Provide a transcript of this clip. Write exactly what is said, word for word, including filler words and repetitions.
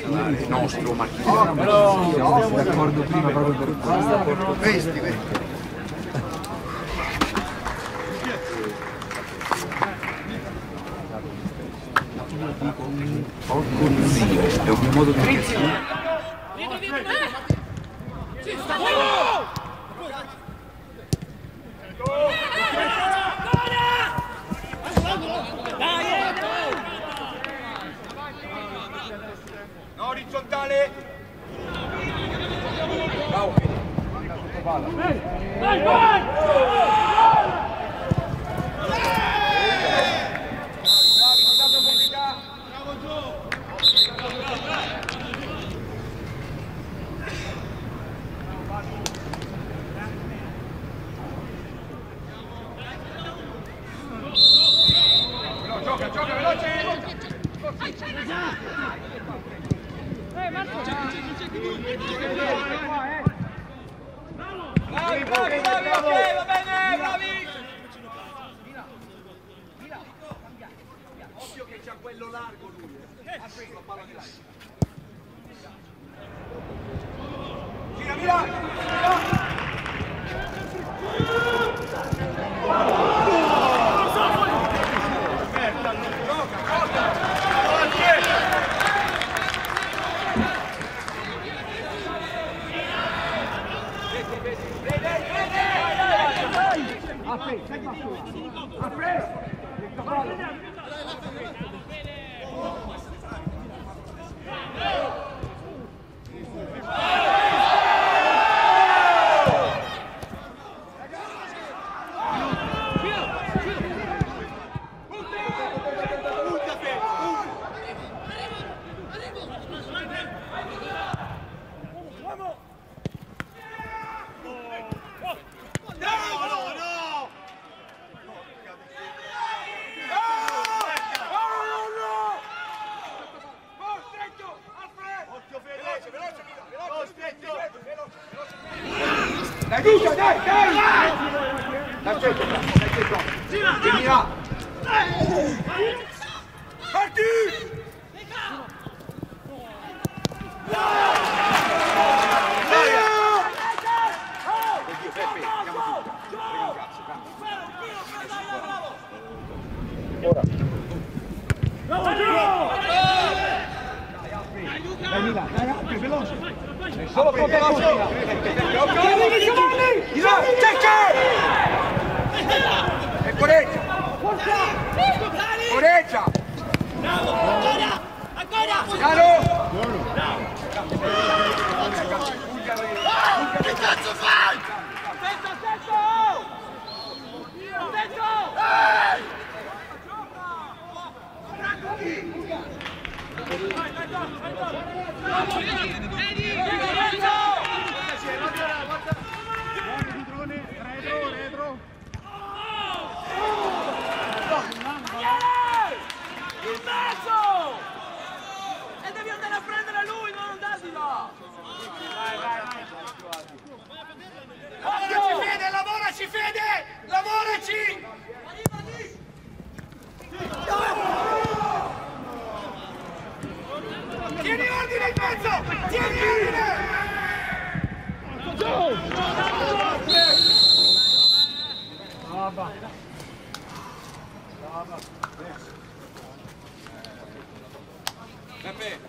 il nostro Marchino. Oh, però siamo d'accordo prima proprio per questo. Questi, questi. Porco zio, è un modo di dire. No, orizzontale! Bravo! Vai, vai! Gioca, gioca, veloce! Eh, Marco! Bravi, bravi, bravi, ok, va bene, bravi! Occhio che c'ha quello largo lui, eh! Ha preso la palla di là. Gira, mira! Gira! Dai, Duca, dai, dai! Dai, dentro, dai, dentro! Gira, gira! Parti! Dai Mila, dai Alpi, veloce! Solo poco veloce! Giovanni, Giovanni! C'è! E Coreggia! Coreggia! Bravo! Ancora! Ancora! Caro! Che cazzo fai? Attento, attento! Attento! Il mezzo! E devi andare a prendere lui, non andarti là! Vai, vai, vai! Lavoraci Fede, lavoraci Fede! Lavoraci! Tieni ordine in mezzo! Tieni ordine! Brava! Brava! Peppe!